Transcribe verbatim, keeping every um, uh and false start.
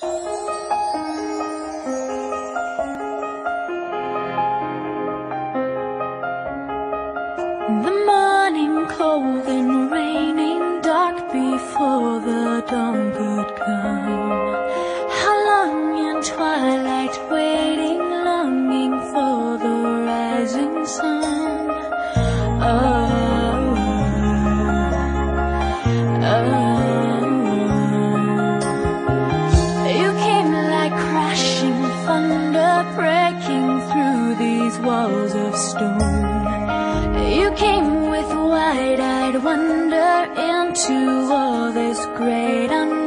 The morning cold and raining, dark before the dawn could come. How long in twilight waiting, longing for the rising sun. Oh, oh, you came like crashing thunder, breaking through these walls of stone. You came with wide-eyed wonder into all this great unknown.